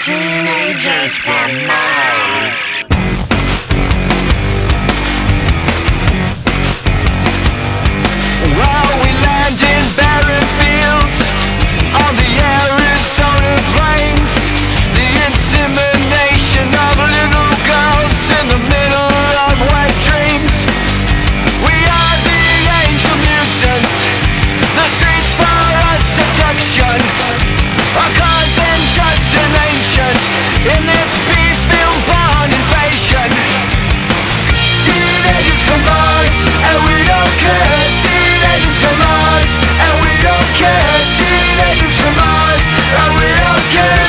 Teenagers from Mars. Well, we land in barren fields on the Arizona plains. The insemination of little girls in the middle of wet dreams. We are the angel mutants. The streets for us seduction. Our cause and just an ancient in this beat-filled barn invasion. Teenagers from Mars, and we don't care. Teenagers from Mars, and we don't care. Teenagers from Mars, and we don't care.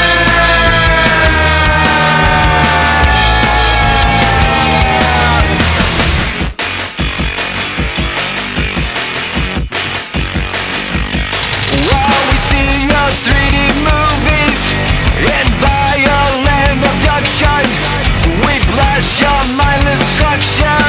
Well, we see your 3D movies in violent abduction. We blast your mindless structure